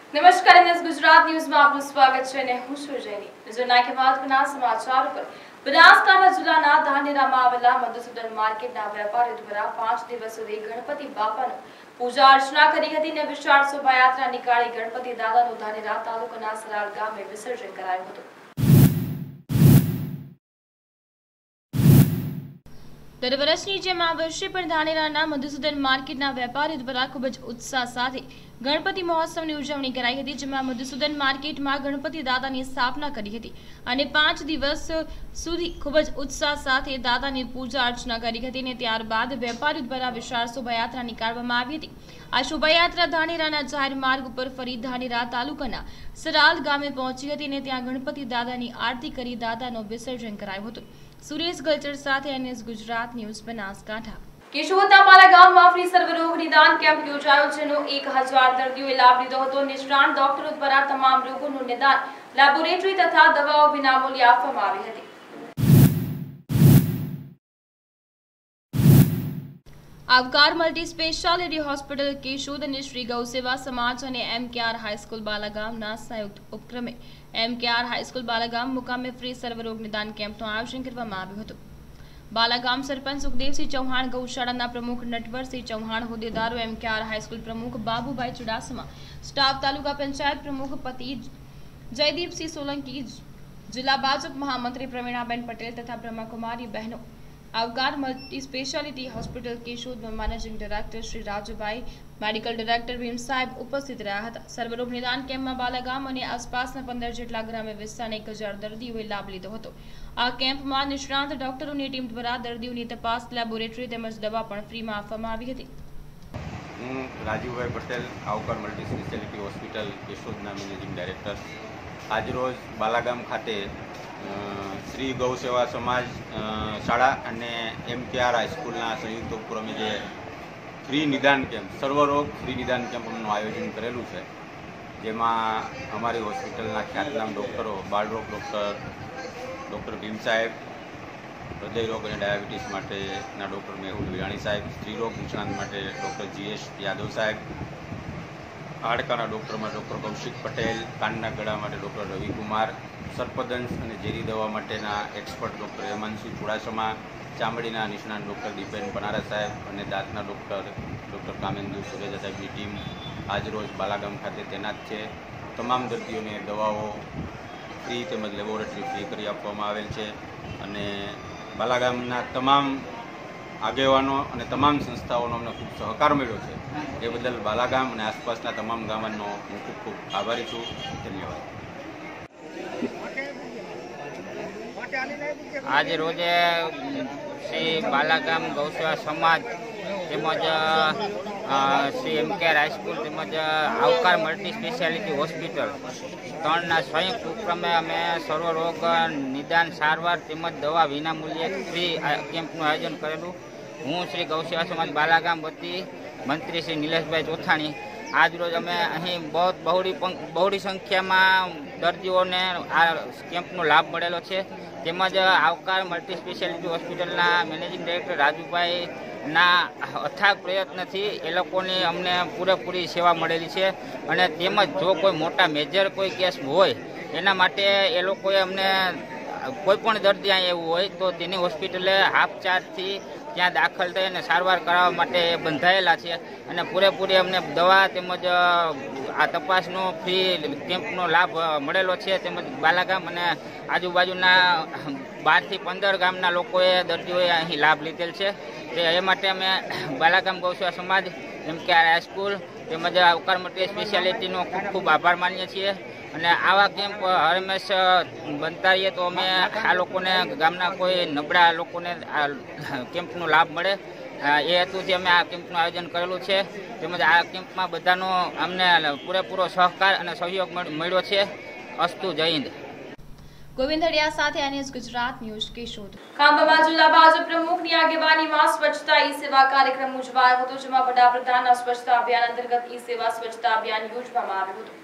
નમસ્કાર એનએસ ગુજરાત ન્યૂઝમાં આપનું સ્વાગત છે અને હું છું જયની. નજરના કે મહત્વના સમાચાર પર. બનાસકાંઠા જિલ્લાના ધાનેરામાં આવેલા મધુસૂદન માર્કેટના વેપારીઓ દ્વારા 5 દિવસ સુધી ગણપતિ બાપાનું પૂજા અર્ચના કરી હતી અને વિશાળ શોભાયાત્રા નીકાળી ગણપતિ દાદાનું ધાનેરા તાલુકાના સરાળ ગામે વિસર્જન કરાયું હતું. દર વર્ષની જેમ આ વર્ષે પણ ધાનેરાના મધુસૂદન માર્કેટના વેપારીઓ દ્વારા ખૂબ જ ઉત્સાહ સાથે ગણપતિ મહોત્સવની ઉજવણી કરાઈ હતી, જેમાં મધુસૂદન માર્કેટમાં ગણપતિ દાદાની સ્થાપના કરી હતી અને 5 દિવસ સુધી ખૂબ જ ઉત્સાહ સાથે દાદાની પૂજા અર્ચના કરી હતી અને ત્યારબાદ વેપારીઓ દ્વારા વિશાળ શોભાયાત્રા નીકાળવામાં આવી હતી. આ શોભાયાત્રા ધાનેરાના જાહેર માર્ગ ઉપર ફરી ધાનેરા તાલુકાના સરાલ ગામે પહોંચી હતી અને ત્યાં ગણપતિ દાદાની આરતી કરી દાદાનું વિસર્જન કરાયું હતું. સુરેશ ગલચર સાથે એનએસ ગુજરાત ન્યૂઝ બનાસકાંઠા. કેશોદના પાલા ગામમાં ફ્રી સર્વરોગ નિદાન કેમ્પ યોજાયો, જેનો 1000 દર્દીઓએ લાભ લીધો હતો. નિષ્ણાત ડોક્ટરો દ્વારા તમામ રોગોનું નિદાન, લેબોરેટરી તથા દવાઓ વિનામૂલ્યે આપવામાં આવી હતી. આવકાર મલ્ટી સ્પેશિયાલિટી હોસ્પિટલ કેશોદ અને શ્રી ગૌસેવા સમાજ અને એમકેઆર હાઈસ્કૂલ બાલાગામના સંયુક્ત ઉપક્રમે એમકેઆર હાઈસ્કૂલ બાલાગામ મુકામે ફ્રી સર્વરોગ નિદાન કેમ્પનું આયોજન કરવામાં આવ્યું હતું. બાલાગામ સરપંચ સુખદેવસિંહ ચૌહાણ, ગૌશાળાના પ્રમુખ નટવરસિંહ ચૌહાણ, હોદ્દેદારો એમકેઆર હાઈસ્કૂલ પ્રમુખ બાબુભાઈ ચુડાસમા, સ્ટાફ તાલુકા પંચાયત પ્રમુખ પતિ જયદીપસિંહ સોલંકી, જિલ્લા ભાજપ મહામંત્રી પ્રવીણાબેન પટેલ તથા બ્રહ્માકુમારી બહેનો આવકાર મલ્ટી સ્પેશિયાલિટી હોસ્પિટલ કેશોદમાં managing director Shri Rajubhai, medical director Bhim સાહેબ ઉપસ્થિત રહ્યા હતા. સર્વરોગ નિદાન કેમ્પમાં બાલાગામ અને આસપાસના 15 જેટલા ગ્રામ્ય વિસ્તારના 1000 દર્દીઓએ લાભ લીધો હતો. આ કેમ્પમાં નિષ્ણાંત ડોક્ટરોની ટીમ દ્વારા દર્દીઓની તપાસ, લેબોરેટરી તેમજ દવા પણ ફ્રીમાં આપવામાં આવી હતી. હું Rajubhai Patel, Aavkar multi speciality hospital કેશોદના મેનેજિંગ ડાયરેક્ટર. આજરોજ બાલાગામ ખાતે શ્રી ગૌસેવા સમાજ શાળા અને એમકેઆર હાઈસ્કૂલના સંયુક્ત ઉપક્રમે જે ફ્રી નિદાન કેમ્પ, સર્વરોગ ફ્રી નિદાન કેમ્પનું આયોજન કરેલું છે, જેમાં અમારી હોસ્પિટલના ખ્યાતનામ ડૉક્ટરો, બાળરોગ ડૉક્ટર ભીમ સાહેબ, હૃદયરોગ અને ડાયાબિટીસ માટેના ડૉક્ટર મેહુલ વિરાણી સાહેબ, સ્ત્રીરોગ નિષ્ણાંત માટે ડૉક્ટર GS યાદવ સાહેબ, હાડકાના ડૉક્ટરમાં ડૉક્ટર કૌશિક પટેલ, કાનના ગળા માટે ડૉક્ટર રવિકુમાર, સર્પદંશ અને ઝેરી દવા માટેના એક્સપર્ટ ડૉક્ટર હેમાંશુ ચુડાસમા, ચામડીના નિષ્ણાંત ડૉક્ટર દીપેન પનારા સાહેબ અને દાંતના ડૉક્ટર કામેન્દુ સુરેજા સાહેબની ટીમ આજરોજ બાલાગામ ખાતે તૈનાત છે. તમામ દર્દીઓને દવાઓ ફ્રી તેમજ લેબોરેટરી ફ્રી કરી આપવામાં આવેલ છે અને બાલાગામના તમામ આગેવાનો અને તમામ સંસ્થાઓનો અમને ખૂબ સહકાર મળ્યો છે. એ બદલ બાલાગામ અને આસપાસના તમામ ગામનો હું ખૂબ ખૂબ આભારી છું. ધન્યવાદ. આજે રોજે શ્રી બાલાગામ ગૌસેવા સમાજ તેમજ શ્રી એમકેઆર હાઈસ્કૂલ તેમજ આવકાર મલ્ટી સ્પેશિયાલિટી હોસ્પિટલ ત્રણના સંયુક્ત ઉપક્રમે અમે સર્વરોગ નિદાન, સારવાર તેમજ દવા વિનામૂલ્યે ફ્રી કેમ્પનું આયોજન કરેલું. હું શ્રી ગૌસેવા સમાજ બાલાગામ વતી મંત્રી શ્રી નિલેશભાઈ ચોથાણી આજરોજ અમે અહીં બહોળી સંખ્યામાં દર્દીઓને આ કેમ્પનો લાભ મળેલો છે. તેમજ આવકાર મલ્ટી સ્પેશિયાલિટી હોસ્પિટલના મેનેજિંગ ડાયરેક્ટર રાજુભાઈના અથાગ પ્રયત્નથી એ લોકોની અમને પૂરેપૂરી સેવા મળેલી છે અને તેમજ જો કોઈ મોટા મેજર કોઈ કેસ હોય એના માટે એ લોકોએ અમને કોઈ પણ દર્દી અહીં એવું હોય તો તેની હોસ્પિટલે હાફ ચાર્જથી ત્યાં દાખલ થઈ અને સારવાર કરાવવા માટે બંધાયેલા છે અને પૂરેપૂરી અમને દવા તેમજ આ તપાસનો ફ્રી કેમ્પનો લાભ મળેલો છે. તેમજ બાલાગામ અને આજુબાજુના 12 થી 15 ગામના લોકોએ, દર્દીઓએ અહીં લાભ લીધેલ છે. એ માટે અમે બાલાગામ ગૌસેવા સમાજ, એમકેઆર હાઈસ્કૂલ તેમજ આવકાર મલ્ટી સ્પેશિયાલિટીનો ખૂબ ખૂબ આભાર માનીએ છીએ અને આવા કેમ્પ હંમેશ બનતા રહીએ તો અમે આ લોકોને, ગામના કોઈ નબળા લોકોને આ કેમ્પનો લાભ મળે એ હેતુથી અમે આ કેમ્પનું આયોજન કરેલું છે. તેમજ આ કેમ્પમાં બધાનો અમને પૂરેપૂરો સહકાર અને સહયોગ મળ્યો છે. અસ્તુ. જય હિન્દ. ગોવિંદ હડિયા સાથે એનએસ ગુજરાત ન્યૂઝ કેશોદ. ખાંભામાં જિલ્લા ભાજપ પ્રમુખની આગેવાનીમાં સ્વચ્છતા ઈ સેવા કાર્યક્રમ ઉજવાયો હતો, જેમાં વડાપ્રધાનના સ્વચ્છતા અભિયાન અંતર્ગત ઈ સેવા સ્વચ્છતા અભિયાન યોજવામાં આવ્યું હતું.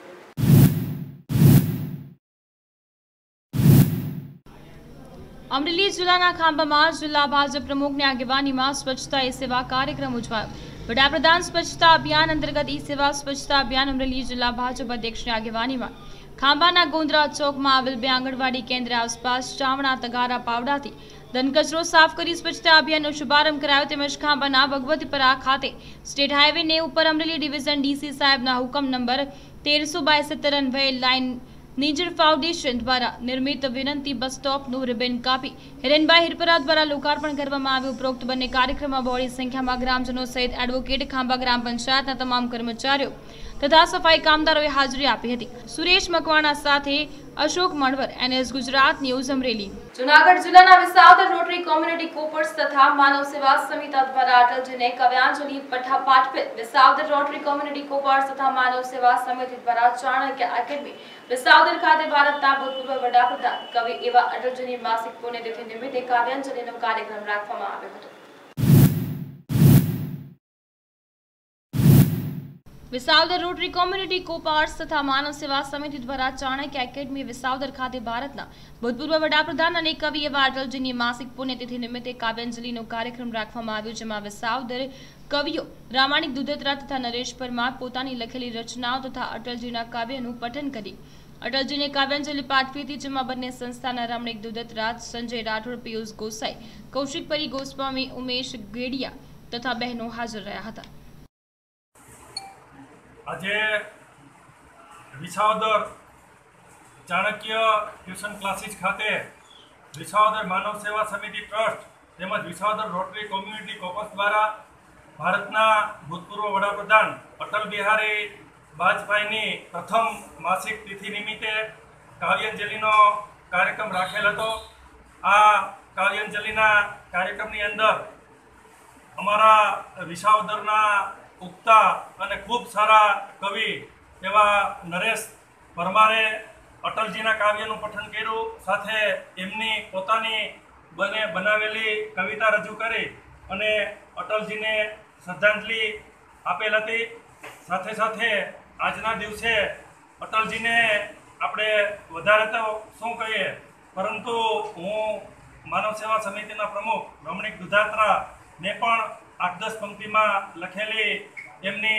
અમરેલી જિલ્લાના ખાંભામાં જિલ્લા ભાજપ પ્રમુખની આગેવાનીમાં સ્વચ્છતા ઈ સેવા કાર્યક્રમ ઉજવાયો, વડાપ્રધાન સ્વચ્છતા અભિયાન અંતર્ગત ઈ સેવા સ્વચ્છતા અભિયાન અમરેલી જિલ્લા ભાજપ અધ્યક્ષની આગેવાનીમાં ખાંભાના ગોંદરા ચોકમાં આવેલ બે આંગણવાડી કેન્દ્ર આસપાસ ચામડા તગારા પાવડાથી ધનકચરો સાફ કરી સ્વચ્છતા અભિયાનનો શુભારંભ કરાયો તેમજ ખાંભાના ભગવતીપરા ખાતે સ્ટેટ હાઈવે ને ઉપર અમરેલી ડિવિઝન ડીસી સાહેબના હુકમ નંબર 13/17 અન્વયે લાઇન નીજર ફાઉન્ડેશન દ્વારા નિર્મિત વિનંતી બસ સ્ટોપનું રિબન કાપી હિરેનભાઈ હિરપરા દ્વારા લોકાર્પણ કરવામાં આવ્યું। ઉપરોક્ત બંને કાર્યક્રમમાં બહોળી સંખ્યામાં ગ્રામજનો સહિત એડવોકેટ ખાંભા ગ્રામ પંચાયતના તમામ કર્મચારીઓ તથા સફાઈ કામદારોએ હાજરી આપી હતી। સુરેશ મકવાણા સાથે અશોક મણવર, NS ગુજરાત ન્યૂઝ અમરેલી। જૂનાગઢ જિલ્લાના વિસાવદર રોટરી કોમ્યુનિટી કોપર્સ તથા માનવ સેવા સમિતિ દ્વારા અટલજીને કાવ્યાંજલિ પાઠવેલ। વિસાવદર રોટરી કોમ્યુનિટી કોપર્સ તથા માનવ સેવા સમિતિ દ્વારા ચાણક્ય એકેડમી વિસાવદર ખાતે ભારતના ભૂતપૂર્વ વડાપ્રધાન કવિ એવા અટલજીની માસિક પુણ્યતિથિ નિમિત્તે કાવ્યાંજલિનો કાર્યક્રમ રાખવામાં આવ્યો હતો। વિસાવદર રોટરી કોમ્યુનિટી કોપાર્સ તથા માનવ સેવા સમિતિ દ્વારા ચાણક્ય એકેડમી વિસાવદર ખાતે ભારતના ભૂતપૂર્વ વડાપ્રધાન અને કવિ એવા અટલજીની માસિક પુણ્યતિથિ નિમિત્તે કાવ્યાંજલિનો કાર્યક્રમ રાખવામાં આવ્યો, જેમાં વિસાવદર કવિઓ રામાણીક દુધત્રા તથા નરેશ પરમાર પોતાની લખેલી રચનાઓ તથા અટલજીના કાવ્યનું પઠન કરી અટલજીને કાવ્યાંજલિ પાઠવી હતી, જેમાં બંને સંસ્થાના રમણીક દુધત્રાજ, સંજય રાઠોડ, પિયુષ ગોસાઈ, કૌશિક પરી ગોસ્વામી, ઉમેશ ગેડિયા તથા બહેનો હાજર રહ્યા હતા। આજે વિસાવદર ચાણક્ય ટ્યુશન ક્લાસીસ ખાતે વિસાવદર માનવ સેવા સમિતિ ટ્રસ્ટ તેમજ વિસાવદર રોટરી કોમ્યુનિટી કોપસ દ્વારા ભારતના ભૂતપૂર્વ વડાપ્રધાન અટલ બિહારી વાજપેયીની પ્રથમ માસિક તિથિ નિમિત્તે કાવ્યાંજલિનો કાર્યક્રમ રાખેલ હતો। આ કાવ્યાંજલિના કાર્યક્રમની અંદર અમારા વિસાવદરના ઉગતા અને ખૂબ સારા કવિ એવા નરેશ પરમારે અટલજીના કાવ્યનું પઠન કર્યું, સાથે એમની પોતાની બનાવેલી કવિતા રજૂ કરી અને અટલજીને શ્રદ્ધાંજલિ આપેલ હતી। સાથે સાથે આજના દિવસે અટલજીને આપણે વધારે તો શું કહીએ, પરંતુ હું માનવ સેવા સમિતિના પ્રમુખ રમણીક દુધાત્રાને પણ 8-10 પંક્તિમાં લખેલી એમની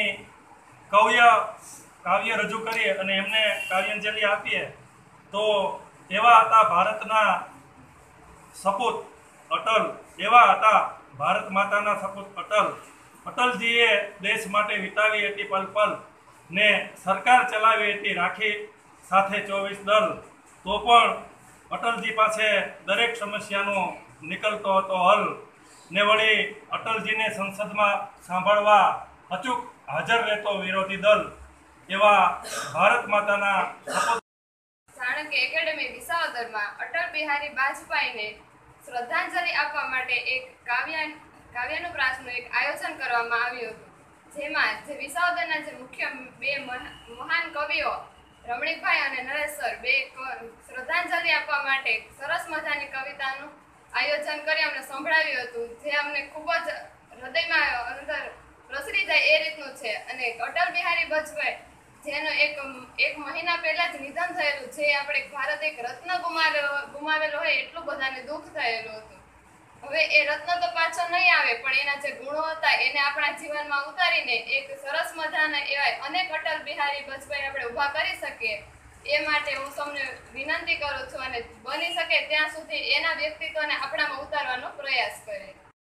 કાવ્ય રજૂ કરી અને એમને કાવ્યાંજલિ આપીએ તો એવા હતા ભારતના સપૂત અટલ, એવા હતા ભારત માતાના સપૂત અટલ। અટલજીએ દેશ માટે વિતાવી હતી પલ પલ ને સરકાર ચલાવી હતી રાખી સાથે 24 દલ, તો પણ અટલજી પાસે દરેક સમસ્યાનો નીકળતો હતો હલ ને વળી અટલજીને સંસદમાં સાંભળવા અચૂક હાજર રહેતો વિરોધી દલ, એવા ભારત માતાના ચાણક્ય એકેડમી વિસાવદરમાં અટલ બિહારી વાજપેયીને શ્રદ્ધાંજલિ આપવા માટે એક કાવ્યાનુપ્રાસનું એક આયોજન કરવામાં આવ્યું હતું, જેમાં જે વિસાવદરના જે મુખ્ય બે મહાન કવિઓ રમણીકભાઈ અને નરેશ સર બે શ્રદ્ધાંજલિ આપવા માટે સરસ મજાની કવિતાનું આયોજન કરી અમને સંભળાવ્યું હતું, જે અમને ખૂબ જ હૃદયમાં અંદર પ્રસરી જાય એ રીતનું છે। અને અટલ બિહારી વાજપેયી જેનો એક મહિના પહેલા જ નિધન થયેલું, જે આપણે ભારત એક રત્ન ગુમાવેલો હોય એટલું બધાને દુઃખ થયેલું હતું। હવે એ રત્ન તો પાછો નહીં આવે, પણ એના જે ગુણો હતા એને આપણા જીવનમાં ઉતારીને એક સરસ મજાના એવા અનેક અટલ બિહારી વાજપેયી આપણે ઊભા કરી શકીએ, એ માટે હું સૌને વિનંતી કરું છું અને બની શકે ત્યાં સુધી એના વ્યક્તિત્વને આપણામાં ઉતારવાનો પ્રયાસ કરીએ।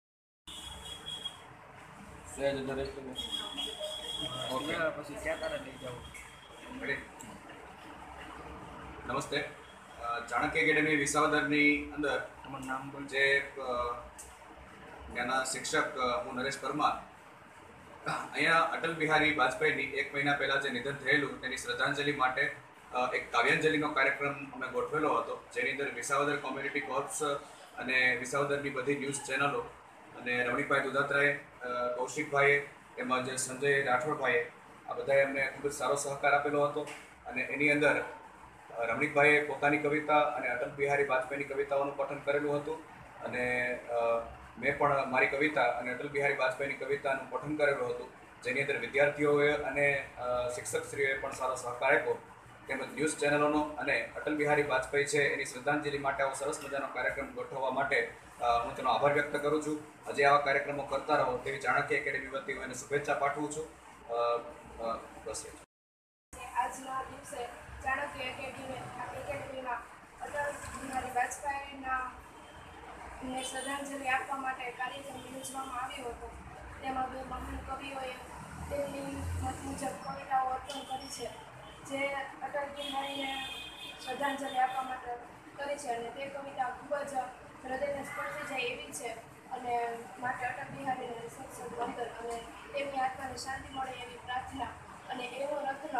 નમસ્તે। ચાણક્ય એકેડમી વિસાવદરની અંદર જે ત્યાંના શિક્ષક હું નરેશ પરમાર અહીંયા અટલ બિહારી વાજપેયીની 1 મહિના પહેલાં જે નિધન થયેલું તેની શ્રદ્ધાંજલિ માટે એક કાવ્યાંજલિનો કાર્યક્રમ અમે ગોઠવેલો હતો, જેની અંદર વિસાવદર કોમ્યુનિટી કોર્પ્સ અને વિસાવદરની બધી ન્યૂઝ ચેનલો અને રમણીકભાઈ દુધાત્રાએ, કૌશિકભાઈએ તેમજ સંજય રાઠોડભાઈએ આ બધાએ અમને ખૂબ જ સારો સહકાર આપેલો હતો। અને એની અંદર રમણીકભાઈએ પોતાની કવિતા અને અટલ બિહારી વાજપેયીની કવિતાઓનું પઠન કરેલું હતું અને મેં પણ મારી કવિતા અને અટલ બિહારી વાજપેયીની કવિતાનું પઠન કરેલું હતું, જેની અંદર વિદ્યાર્થીઓએ અને શિક્ષકશ્રીઓએ પણ સારો સહકાર આપ્યો તેમજ ન્યૂઝ ચેનલોનો અને અટલ બિહારી વાજપેયી છે એની શ્રદ્ધાંજલિ માટે આવો સરસ મજાનો કાર્યક્રમ ગોઠવવા માટે હું તેનો આભાર વ્યક્ત કરું છું. હજી આવા કાર્યક્રમો કરતા રહો તેવી ચાણક્ય એકેડેમી વતી હું એને શુભેચ્છા પાઠવું છું. બસ આજના દિવસે ચાણક્ય એકેડેમીમાં અટલ બિહારી વાજપેયીના શ્રદ્ધાંજલિ આપવા માટે કાર્યક્રમ યોજવામાં આવ્યો હતો. તેમાં બે મહાન કવિઓએ તેમની મત મુજબ કવિતાઓ અર્પણ કરી છે, જે અટલ બિહારીને શ્રદ્ધાંજલિ આપવા માટે કરી છે. અને તે કવિતા ખૂબ જ હૃદયને સ્પર્શી જાય એવી છે અને માટે અટલ બિહારીને સત વંદન અને તેમની આત્માને શાંતિ મળે એવી પ્રાર્થના. અને એવો રત્ન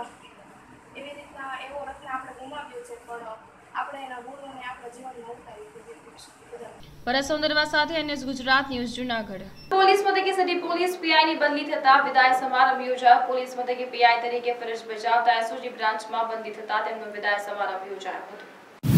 આપણે ગુમાવ્યો છે, પણ આપણે એના ગુણોને આપણા જીવનમાં ઉતારી પરસ સુંદરવા સાથે NS Gujarat news Junagadh. Police મથકે સિટી પોલીસ પીઆઈની બદલી થતા વિદાય સમારંભ યોજાયો. પોલીસ મથકે પીઆઈ તરીકે ફરજ બજાવતા એસઓજી બ્રાન્ચમાં બદલી થતા તેમનો વિદાય સમારંભ યોજાયો હતો.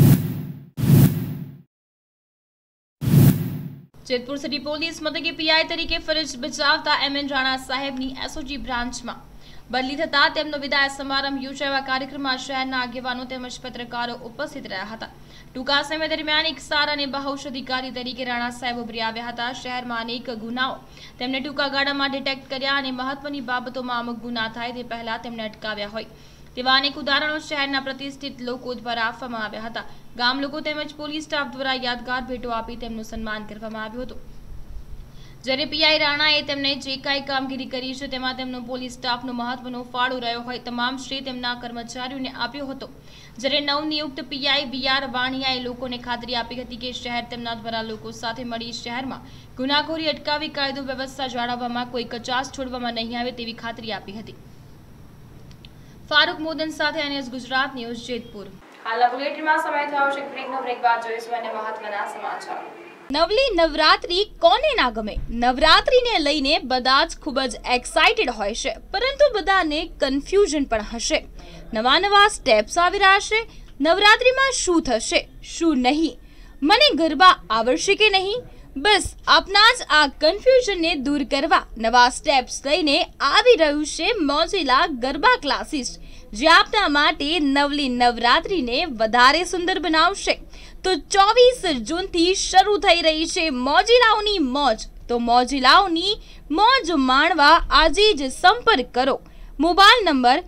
જેતપુર સિટી પોલીસ મથકે પીઆઈ તરીકે ફરજ બજાવતા MN રાણા સાહેબની એસઓજી બ્રાન્ચમાં બદલી થતા તેમનો વિદાય સમારંભ યોજાયો. કાર્યક્રમમાં શહેરના આગેવાનો તેમજ પત્રકારો ઉપસ્થિત રહ્યા હતા. ટૂંકા સમય દરમિયાન એક સારા અને બહુશ અધિકારી તરીકે રાણા સાહેબ ઉભરી આવ્યા હતા. શહેરમાં અનેક ગુનાઓ તેમને ટૂંકા ગાળામાં ડિટેક્ટ કર્યા અને મહત્વની બાબતોમાં અમુક ગુના થાય તે પહેલા તેમને અટકાવ્યા હોય તેવા અનેક ઉદાહરણો શહેરના પ્રતિષ્ઠિત લોકો દ્વારા આપવામાં આવ્યા હતા. ગામ લોકો તેમજ પોલીસ સ્ટાફ દ્વારા યાદગાર ભેટો આપી તેમનું સન્માન કરવામાં આવ્યું હતું. જ્યારે પીઆઈ રાણાએ તેમને જે કાંઈ કામગીરી કરી છે તેમાં તેમનો પોલીસ સ્ટાફનો મહત્વનો ફાળો રહ્યો હોય તમામ શ્રેય તેમના કર્મચારીઓને આપ્યો હતો. જ્યારે નવનિયુક્ત પીઆઈ VR વાણિયાએ લોકોને ખાતરી આપી હતી કે શહેર તેમના દ્વારા લોકો સાથે મળી શહેરમાં ગુનાખોરી અટકાવી કાયદો વ્યવસ્થા જાળવવામાં કોઈ કચાશ છોડવામાં નહીં આવે તેવી ખાતરી આપી હતી. ફારૂક મોદન સાથે NS ગુજરાત ન્યૂઝ જેતપુર. હાલના બુલેટિનમાં સમય થયો છે બ્રેકનો. બ્રેક બાદ જોઈશું અને મહત્વના સમાચાર. નવલી નવરાત્રી કોને ના ગમે? નવરાત્રીને લઈને બધા જ ખૂબ જ એક્સાઇટેડ હોય છે, પરંતુ બધાને કન્ફ્યુઝન પણ હશે. નવા સ્ટેપ્સ આવી રહ્યા છે. નવરાત્રીમાં શું થશે, શું નહીં? મને ગરબા આવડશે કે નહીં? બસ આપના જ આ કન્ફ્યુઝનને દૂર કરવા નવા સ્ટેપ્સ લઈને આવી રહ્યું છે મોજીલા ગરબા ક્લાસીસ, જે આપના માટે નવલી નવરાત્રીને વધારે સુંદર બનાવશે. તો 24 જૂનથી શરૂ થઈ રહી છે મોજીલાઓની મોજ. તો મોજીલાઓની મોજ માણવા આજે જ સંપર્ક કરો. Mobile number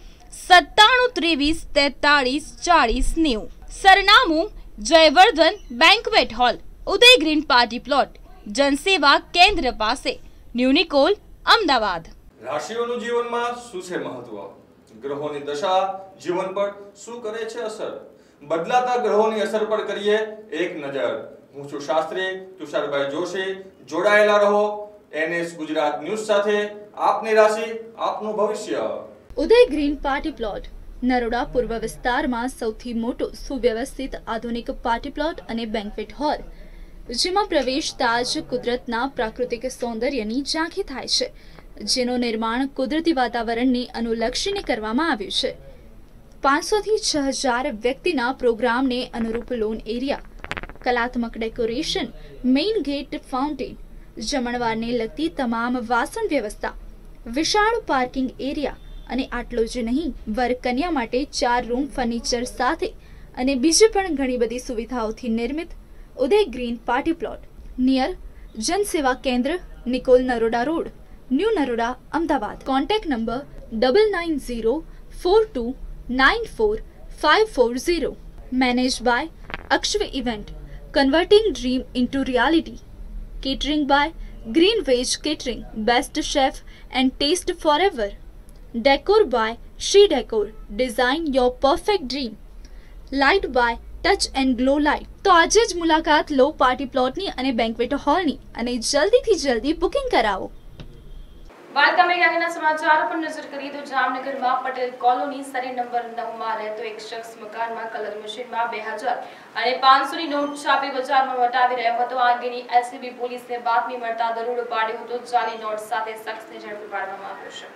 9723434090. સરનામું Jayvardhan banquet hall, Uday green party plot, જનસેવા કેન્દ્ર પાસે, ન્યુનિકોલ, અમદાવાદ. રાશિઓનું જીવનમાં શું છે મહત્વ? ગ્રહોની દશા જીવન પર શું કરે છે અસર? બદલાતા ગ્રહોની અસર પર કરીએ એક નજર. હું છું શાસ્ત્રી તુષારભાઈ જોશી. જોડાયેલા રહો NS ગુજરાત ન્યૂઝ સાથે. આપની રાશિ આપનું ભવિષ્ય. Uday green party plot Naroda પૂર્વ વિસ્તારમાં સૌથી મોટો સુવ્યવસ્થિત આધુનિક પાર્ટી પ્લોટ અને બેન્ક્વેટ હોલ, જેમાં પ્રવેશતા જ કુદરતના પ્રાકૃતિક સૌંદર્યની ઝાંખી થાય છે, જેનું નિર્માણ કુદરતી વાતાવરણને અનુલક્ષીને કરવામાં આવ્યું છે. 500 થી 6000 વ્યક્તિના પ્રોગ્રામને અનુરૂપ લોન એરિયા, કલાત્મક ડેકોરેશન, મેઇન ગેટ, ફાઉન્ટેન, જમણવારને લગતી તમામ વાસણ વ્યવસ્થા, વિશાળ પાર્કિંગ એરિયા અને આટલો જ નહીં, વર કન્યા માટે 4 રૂમ ફર્નિચર સાથે અને બીજી પણ ઘણી બધી સુવિધાઓથી નિર્મિત Uday green party plot near Jansewa Kendra, Nikol, Naroda road, new Naroda, Ahmedabad. Contact number 9904294540. Managed by Akshva Event, converting dream into reality. Catering by Green Veg Catering, best chef and taste forever. Decor by She Decor, design your perfect dream. Light by Touch and Glow Light. તો આજે જ મુલાકાત લો party પ્લોટની અને banquet હોલની અને જલ્દીથી જલ્દી booking કરાવો. વાત કરીએ આગળના સમાચાર પર નજર કરીએ તો જામનગરમાં પટેલ કોલોની સરી નંબર 9 માં રહેતો એક શખ્સ મકાનમાં કલર મશીનમાં 2000 અને 500 ની નોટ છાપી બજારમાં વટાવી રહ્યો હતો. આ અંગેની એલસીબી પોલીસને બાતમી મળતા દરોડો પાડ્યો હતો. જાલી નોટ સાથે શખ્સને ઝડપી પાડવામાં આવ્યો છે.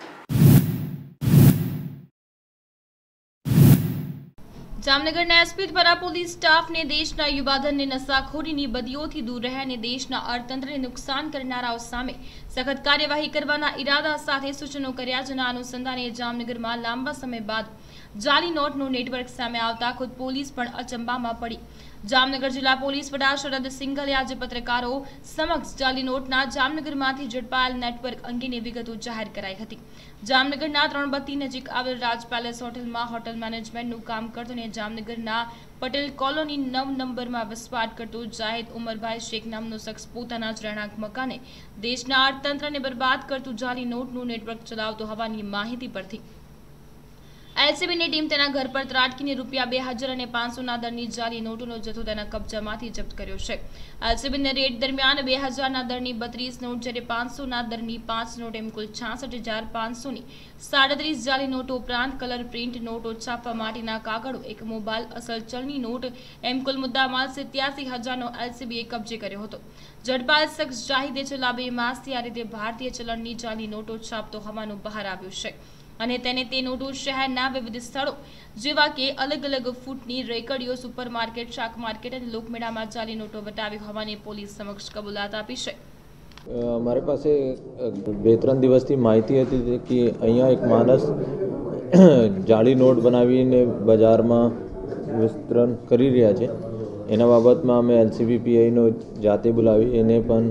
જામનગરના એસપી દ્વારા પોલીસ સ્ટાફને દેશના યુવાધનને નશાખોરીની બદીઓથી દૂર રહે અને દેશના અર્થતંત્રને નુકસાન કરનારાઓ સામે સખત કાર્યવાહી કરવાના ઈરાદા સાથે સૂચનો કર્યા. જેના અનુસંધાને જામનગરમાં લાંબા સમય બાદ જાલી નોટનું નેટવર્ક સામે આવતા ખુદ પોલીસ પણ અચંબામાં પડી. જામનગર જિલ્લા પોલીસ વડા શરદ સિંઘલે આજે પત્રકારો સમક્ષ જાલી નોટના જામનગરમાંથી ઝડપાયેલ નેટવર્ક અંગેની વિગતો જાહેર કરાઈ હતી. જામનગરના 3 બત્તી નજીક આવેલ રાજ પેલેસ હોટલમાં હોટલ મેનેજમેન્ટનું કામ કરતો અને જામનગરના પટેલ કોલોની 9 નંબરમાં વસવાટ કરતો જાહિદ ઉમરભાઈ શેખ નામનો શખ્સ પોતાના જ રહેણાંક મકાને દેશના અર્થતંત્રને બરબાદ કરતું જાલી નોટનું નેટવર્ક ચલાવતો હોવાની માહિતી પરથી એલસીબીની ટીમ તેના ઘર પર ત્રાટકીને ₹2000 અને 500ના દરની જાલી નોટોનો જથ્થો તેના કબજામાંથી જપ્ત કર્યો છે. એલસીબીની રેડ દરમિયાન 2000ના દરની 32 નોટ જ્યારે 500ના દરની 5 નોટ એમ કુલ 66,500ની 37 જાલી નોટો ઉપરાંત કલર પ્રિન્ટ નોટો છાપવા માટેના કાગળો, એક મોબાઈલ, અસલ ચલણી નોટ એમ કુલ મુદ્દામાલ 87,000નો એલસીબીએ કબજે કર્યો હતો. ઝડપાયેલ શખ્સ જાહિદે છેલ્લા 2 માસથી આ રીતે ભારતીય ચલણની જાલી નોટો છાપતો હોવાનું બહાર આવ્યું છે અને તેને તે નોટો શહેરના વિવિધ સ્થળો જેવા કે અલગ અલગ ફૂટની રેકડીઓ, સુપરમાર્કેટ, શાક માર્કેટ અને લોકમેળામાં જાલી નોટો બતાવી હોવાની પોલીસ સમક્ષ કબૂલાત આપી છે. અમારી પાસે 2-3 દિવસથી માહિતી હતી કે અહીંયા એક માણસ જાળી નોટ બનાવીને બજારમાં વિસ્તરણ કરી રહ્યા છે. એના બાબતમાં અમે એલસીબી પીઆઈનો જાતે બોલાવી એને પણ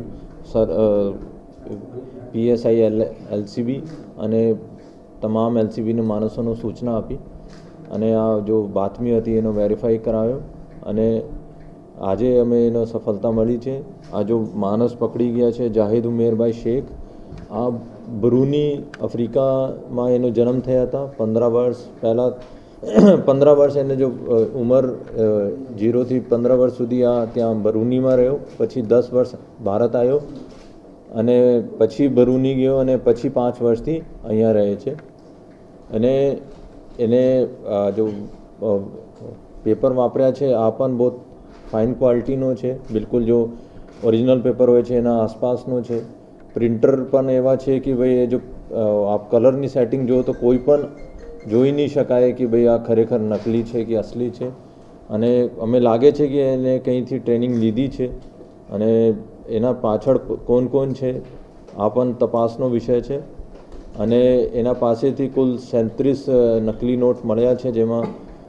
પીએસઆઈ એલસીબી અને તમામ એલસીબીના માણસોને સૂચના આપી અને આ જો બાતમી હતી એનો વેરીફાઈ કરાવ્યો અને આજે અમે એનો સફળતા મળી છે. આ જો માણસ પકડી ગયા છે જાહિદ ઉમેરભાઈ શેખ. આ બ્રુની આફ્રિકામાં એનો જન્મ થયા હતા. 15 વર્ષ પહેલાં 15 વર્ષ એને જો ઉંમર 0 થી 15 વર્ષ સુધી આ ત્યાં બરૂનીમાં રહ્યો. પછી 10 વર્ષ ભારત આવ્યો અને પછી બરૂની ગયો અને પછી 5 વર્ષથી અહીંયા રહે છે. અને એને જો પેપર વાપર્યા છે આ પણ બહુ ફાઇન ક્વોલિટીનો છે. બિલકુલ જો ઓરિજિનલ પેપર હોય છે એના આસપાસનો છે. પ્રિન્ટર પણ એવા છે કે ભાઈ એ જો આપ કલરની સેટિંગ જુઓ તો કોઈ પણ જોઈ નહીં શકાય કે ભાઈ આ ખરેખર નકલી છે કે અસલી છે. અને અમે લાગે છે કે એને કંઈથી ટ્રેનિંગ લીધી છે અને એના પાછળ કોણ છે આ પણ તપાસનો વિષય છે. અને એના પાસેથી કુલ 37 નકલી નોટ મળ્યા છે જેમાં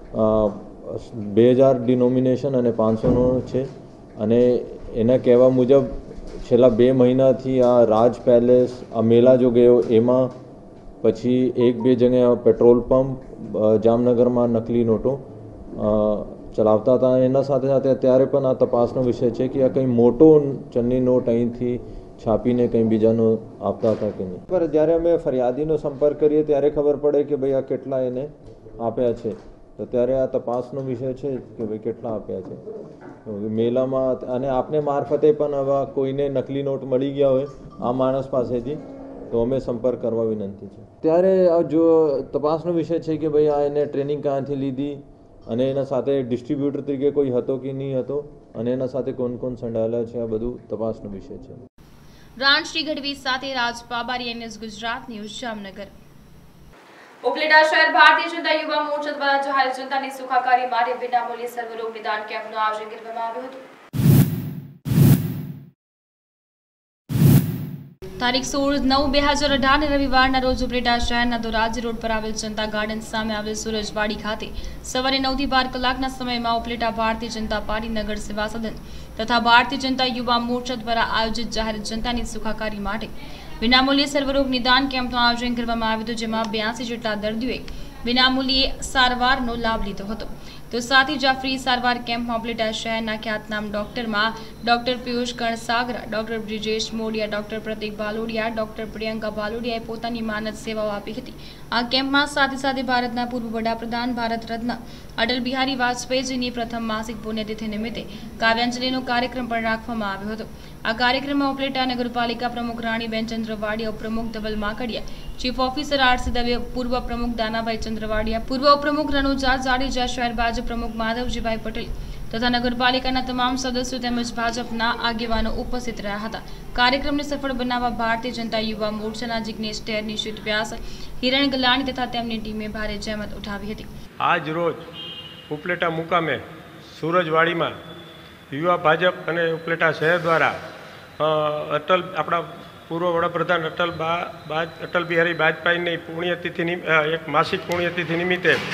2000 ડિનોમિનેશન અને 500નો છે. અને એના કહેવા મુજબ છેલ્લા 2 મહિનાથી આ રાજ પેલેસ આ મેળા જો ગયો એમાં પછી 1-2 જગ્યાએ પેટ્રોલ પંપ જામનગરમાં નકલી નોટો ચલાવતા હતા. એના સાથે સાથે અત્યારે પણ આ તપાસનો વિષય છે કે આ કંઈ મોટો ચલણી નોટ અહીંથી છાપીને કંઈ બીજાનો આપતા હતા કે નહીં. પર જ્યારે અમે ફરિયાદીનો સંપર્ક કરીએ ત્યારે ખબર પડે કે ભાઈ આ કેટલા એને આપ્યા છે. તો ત્યારે આ તપાસનો વિષય છે કે ભાઈ કેટલા આપ્યા છે મેલામાં. અને આપને મારફતે પણ હવે કોઈને નકલી નોટ મળી ગયા હોય આ માણસ પાસેથી તો અમે સંપર્ક કરવા વિનંતી છે. ત્યારે જો તપાસનો વિષય છે કે ભાઈ આ એને ટ્રેનિંગ ક્યાંથી લીધી અને એના સાથે ડિસ્ટ્રીબ્યુટર તરીકે કોઈ હતો કે નહીં હતો અને એના સાથે કોણ સંડાયેલા છે આ બધું તપાસનો વિષય છે. રાણશ્રી ગઢવી સાથે રાજ પાબારી, એનએસ ગુજરાત ન્યૂઝ, જામનગર. ઉપલેટા શહેર ભારતીય જનતા યુવા મોરચા દ્વારા જાહેર જનતાની સુખાકારી માટે વિનામૂલ્યે સર્વરોગ નિદાન કેમ્પનું આયોજન કરવામાં આવ્યું હતું. તારીખ 16/9/2018 રવિવારના રોજ ઉપલેટા શહેરના ધોરાજી રોડ પર આવેલ જનતા ગાર્ડન સામે આવેલ સુરજવાડી ખાતે સવારે 9 થી 12 કલાકના સમયમાં ઉપલેટા ભારતીય જનતા પાર્ટી નગર સેવા સદન તથા ભારતીય જનતા યુવા મોરચા દ્વારા આયોજિત જાહેર જનતાની સુખાકારી માટે વિનામૂલ્યે સર્વરોગ નિદાન કેમ્પનું આયોજન કરવામાં આવ્યું હતું, જેમાં 82 જેટલા દર્દીઓએ વિનામૂલ્યે સારવારનો લાભ લીધો હતો. તો સાથે જ આ ફ્રી સારવાર કેમ્પમાં ઉપલેટા શહેરના ખ્યાતનામ ડોક્ટરમાં doctor Piyush Kansagara, doctor Brijesh Modiya, doctor Pratik Bhalodiya, doctor Priyanka ભાલોડિયાએ પોતાની માનદ સેવાઓ આપી હતી. આ કેમ્પમાં સાથે સાથે ભારતના પૂર્વ વડાપ્રધાન ભારત રત્ન અટલ બિહારી વાજપેયીજીની પ્રથમ માસિક પુણ્યતિથિ નિમિત્તે કાવ્યાંજલિનો કાર્યક્રમ પણ રાખવામાં આવ્યો હતો. આ કાર્યક્રમમાં ઉપલેટા નગરપાલિકા પ્રમુખ રાણીબેન ચંદ્રવાડિયા, ઉપપ્રમુખ Dhaval Makadiya, chief officer RC Dave, પૂર્વ પ્રમુખ દાનાભાઈ ચંદ્રવાડિયા, પૂર્વ ઉપપ્રમુખ રણુજા જાડેજા, શહેર ભાજપ પ્રમુખ માધવજીભાઈ પટેલ તથા નગરપાલિકાના તમામ સદસ્યો તેમજ ભાજપના આગેવાનો ઉપસ્થિત રહ્યા હતા. કાર્યક્રમને સફળ બનાવવા ભારતીય જનતા યુવા મોરચાના જિગ્નેશ ટેર, નિશિત વ્યાસ, હિરણ ગલાણી તથા તેમની ટીમે ભારે જહેમત ઉઠાવી હતી. આજ રોજ ઉપલેટા મુકામે સુરજવાડીમાં યુવા ભાજપ અને ઉપલેટા શહેર દ્વારા આપણા પૂર્વ વડાપ્રધાન અટલ બિહારી વાજપેયીની પુણ્યતિથિ એક માસિક પુણ્યતિથિ નિમિત્તે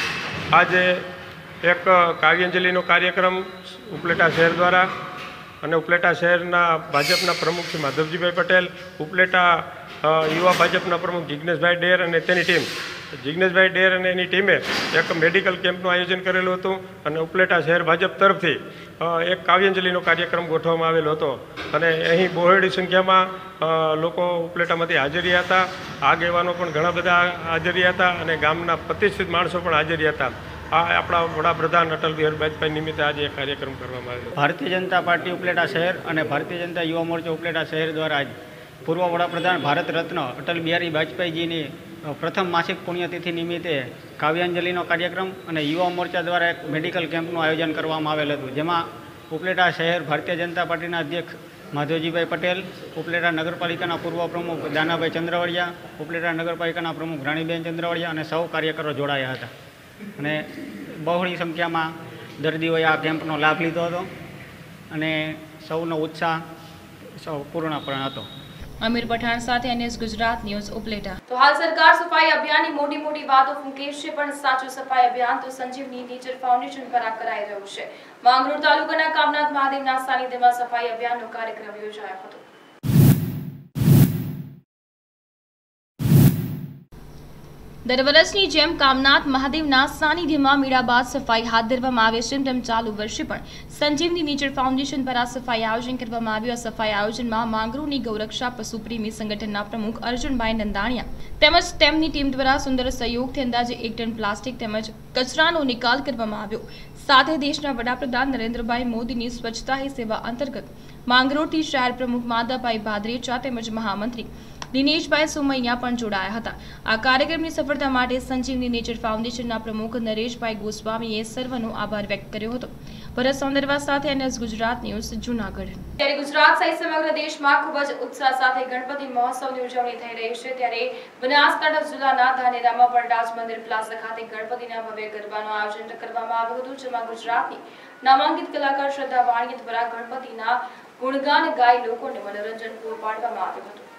આજે એક કાવ્યાંજલિનો કાર્યક્રમ ઉપલેટા શહેર દ્વારા અને ઉપલેટા શહેરના ભાજપના પ્રમુખ શ્રી માધવજીભાઈ પટેલ, ઉપલેટા યુવા ભાજપના પ્રમુખ જિજ્ઞેશભાઈ ડેર અને તેની ટીમ, જિજ્ઞેશભાઈ ડેર અને એની ટીમે એક મેડિકલ કેમ્પનું આયોજન કરેલું હતું અને ઉપલેટા શહેર ભાજપ તરફથી એક કાવ્યાંજલિનો કાર્યક્રમ ગોઠવવામાં આવેલો હતો અને અહીં બહોળી સંખ્યામાં લોકો ઉપલેટામાંથી હાજરી હતા. આગેવાનો પણ ઘણા બધા હાજરી હતા અને ગામના પ્રતિષ્ઠિત માણસો પણ હાજરી હતા. આ આપણા વડાપ્રધાન અટલ બિહારી વાજપેયી નિમિત્તે આજે એક કાર્યક્રમ કરવામાં આવ્યો. ભારતીય જનતા પાર્ટી ઉપલેટા શહેર અને ભારતીય જનતા યુવા મોરચો ઉપલેટા શહેર દ્વારા પૂર્વ વડાપ્રધાન ભારત રત્ન અટલ બિહારી વાજપેયીજીની પ્રથમ માસિક પુણ્યતિથિ નિમિત્તે કાવ્યાંજલિનો કાર્યક્રમ અને યુવા મોરચા દ્વારા એક મેડિકલ કેમ્પનું આયોજન કરવામાં આવેલ હતું, જેમાં ઉપલેટા શહેર ભારતીય જનતા પાર્ટીના અધ્યક્ષ માધવજીભાઈ પટેલ, ઉપલેટા નગરપાલિકાના પૂર્વ પ્રમુખ દાનાભાઈ ચંદ્રવડિયા, ઉપલેટા નગરપાલિકાના પ્રમુખ રાણીબેન ચંદ્રવડિયા અને સૌ કાર્યકરો જોડાયા હતા અને બહોળી સંખ્યામાં દર્દીઓએ આ કેમ્પનો લાભ લીધો હતો અને સૌનો ઉત્સાહ પૂર્ણપણે હતો. અમીર પઠાણ સાથે NS ગુજરાત ન્યૂઝ ઉપલેટા. તો હાલ સરકાર સફાઈ અભિયાનની મોટી વાતો ફૂંકે છે, પણ સાચું સફાઈ અભિયાન તો સંજીવની નેચર ફાઉન્ડેશન દ્વારા કરાઈ રહ્યું છે. માંગરોળ તાલુકાના કામનાથ મહાદેવના સાનિધ્યમાં સફાઈ અભિયાનનો કાર્યક્રમ યોજાયો હતો. દર વર્ષની જેમ કામનાથ મહાદેવના સાનિધ્યમાં મેળા બાદ સફાઈ હાથ ધરવામાં આવે છે, તેમ ચાલુ વર્ષે પણ સંજીવની નેચર ફાઉન્ડેશન દ્વારા સફાઈ આયોજન કરવામાં આવ્યું. સફાઈ આયોજનમાં માંગરોળની ગૌરક્ષા પશુપ્રેમી સંગઠનના પ્રમુખ અર્જુનભાઈ નંદાણીયા તેમજ તેમની ટીમ દ્વારા સુંદર સહયોગથી અંદાજે 1 ટન પ્લાસ્ટિક તેમજ કચરાનો નિકાલ કરવામાં આવ્યો. સાથે દેશના વડાપ્રધાન નરેન્દ્રભાઈ મોદીની સ્વચ્છતા હી સેવા અંતર્ગત માંગરોળથી શહેર પ્રમુખ માધવભાઈ ભાદરેચા તેમજ મહામંત્રી દિનેશભાઈ સોમૈયા પણ જોડાયા હતા. આ કાર્યક્રમની સફળતા માટે સંજીવની નેચર ફાઉન્ડેશનના પ્રમુખ નરેશભાઈ ગોસ્વામીએ સર્વનો આભાર વ્યક્ત કર્યો હતો. ભરત સૌંદરવા સાથે NS ગુજરાત ન્યૂઝ જૂનાગઢ. ત્યારે ગુજરાત સહિત સમગ્ર દેશમાં ખૂબ જ ઉત્સાહ સાથે ગણપતિ મહોત્સવની ઉજવણી થઈ રહી છે, ત્યારે બનાસકાંઠા જિલ્લાના ધાનેરામાં પણ રાજ મંદિર પ્લાઝા ખાતે ગણપતિના ભવ્ય ગરબાનું આયોજન કરવામાં આવ્યું હતું, જેમાં ગુજરાતની નામાંકિત કલાકાર શ્રદ્ધા વાણીયા દ્વારા ગણપતિના ગુણગાન ગાઈ લોકોને મનોરંજન પૂરું પાડવામાં આવ્યું હતું.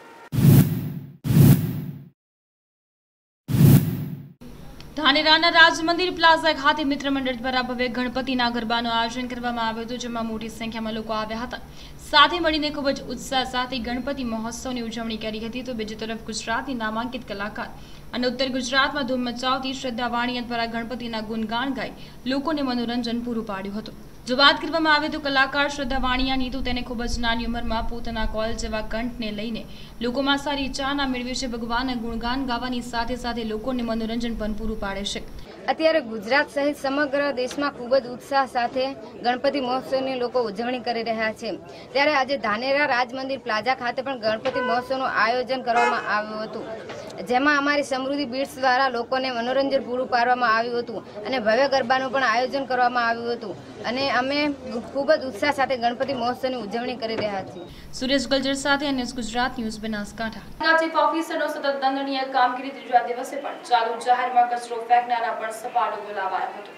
ધાનેરાના રાજ મંદિર પ્લાઝા ખાતે મિત્ર મંડળ દ્વારા ભવ્ય ગણપતિના ગરબાનું આયોજન કરવામાં આવ્યું હતું, જેમાં મોટી સંખ્યામાં લોકો આવ્યા હતા. સાથે મળીને ખૂબ જ ઉત્સાહ સાથે ગણપતિ મહોત્સવની ઉજવણી કરી હતી. તો બીજી તરફ ગુજરાતની નામાંકિત કલાકાર અને ઉત્તર ગુજરાતમાં ધૂમ મચાવતી શ્રદ્ધા વાણીયા દ્વારા ગણપતિના ગુણગાન ગાઈ લોકોને મનોરંજન પૂરું પાડ્યું હતું. જો વાત કરવામાં આવે તો કલાકાર શ્રદ્ધા વાણીયાની તો તેને ખૂબ જ નાની ઉંમરમાં પોતાના કોલ જેવા કંઠને લઈને લોકોમાં સારી ચાહના મેળવી છે. ભગવાનના ગુણગાન ગાવાની સાથે સાથે લોકોને મનોરંજન પણ પૂરું પાડે છે. અત્યારે ગુજરાત સહિત સમગ્ર દેશમાં ખૂબ જ ઉત્સાહ સાથે ગણપતિ મહોત્સવની લોકો ઉજવણી કરી રહ્યા છે. ત્યારે આજે ધાનેરા રાજ મંદિર પ્લાઝા ખાતે પણ ગણપતિ મહોત્સવનું આયોજન કરવામાં આવ્યું હતું, જેમાં અમારી સમૃદ્ધિ બીટ્સ દ્વારા લોકોને મનોરંજન પૂરું પાડવામાં આવ્યું હતું અને ભવ્ય ગરબાનું પણ આયોજન કરવામાં આવ્યું હતું અને અમે ખૂબ જ ઉત્સાહ સાથે ગણપતિ મહોત્સવની ઉજવણી કરી રહ્યા છીએ. સુરેશ ગલજર સાથે NS Gujarat news Banaskantha. Chief ઓફિસરનો સતત દંડનીય કામગીરી ત્રીજા દિવસે પણ ચાલુ જાહેરમાં કચરો ફેંકનારા પણ સપાટો બોલાવાયો હતો.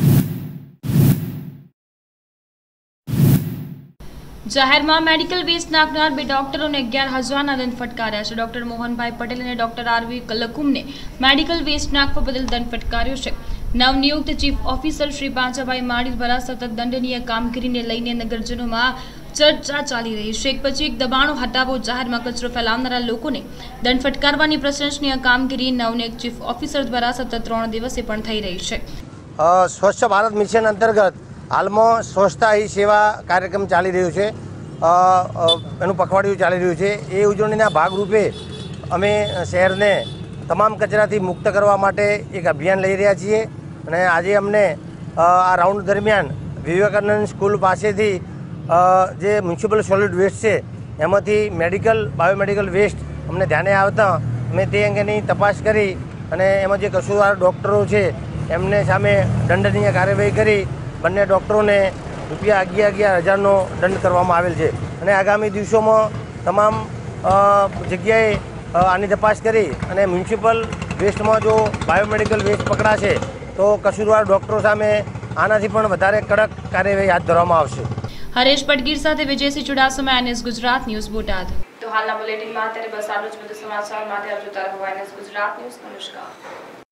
જાહેરમાં મેડિકલ વેસ્ટ નાખનાર 2 ડોક્ટરોને 11,000ના દંડ ફટકાર્યા છે. ડોક્ટર મોહનભાઈ પટેલ અને ડોક્ટર RV કલકુમને મેડિકલ વેસ્ટ નાખવા બદલ દંડ ફટકાર્યો છે. નવનિયુક્ત ચીફ ઓફિસર શ્રી પાંચાભાઈ માળી દ્વારા સતત દંડનીય કામગીરીને લઈને નગરજનોમાં ચર્ચા ચાલી રહી છે. એક પછી એક દબાણો હટાવો, જાહેરમાં કચરો ફેલાવનારા લોકોને દંડ ફટકારવાની પ્રશંસનીય કામગીરી નવનિયુક્ત ચીફ ઓફિસર દ્વારા સતત 3 દિવસે પણ થઈ રહી છે. સ્વચ્છ ભારત મિશન અંતર્ગત હાલમાં સ્વચ્છતા હી સેવા કાર્યક્રમ ચાલી રહ્યો છે, એનું પખવાડિયું ચાલી રહ્યું છે. એ ઉજવણીના ભાગરૂપે અમે શહેરને તમામ કચરાથી મુક્ત કરવા માટે એક અભિયાન લઈ રહ્યા છીએ અને આજે અમને આ રાઉન્ડ દરમિયાન વિવેકાનંદ સ્કૂલ પાસેથી જે મ્યુનિસિપલ સોલિડ વેસ્ટ છે એમાંથી બાયોમેડિકલ વેસ્ટ અમને ધ્યાને આવતા અમે તે અંગેની તપાસ કરી અને એમાં જે કસૂરવાર ડૉક્ટરો છે એમને સામે દંડનીય કાર્યવાહી કરી બંને ડૉક્ટરોને ₹11,000નો દંડ કરવામાં આવેલ છે અને આગામી દિવસોમાં તમામ જગ્યાએ આની તપાસ કરી અને મ્યુનિસિપલ વેસ્ટમાં જો બાયોમેડિકલ વેસ્ટ પકડાશે તો કસૂરવાર ડૉક્ટરો સામે આનાથી પણ વધારે કડક કાર્યવાહી હાથ ધરવામાં આવશે. હરેશ પટગીર સાથે વિજયસિંહ ચુડાસમા, NS ગુજરાત ન્યૂઝ બોટાદ. તો હાલના બુલેટિનમાં અત્યારે બસ આટલું જ. વધુ સમાચાર માટે આપ જોતા રહો NS ગુજરાત ન્યૂઝ. નમસ્કાર.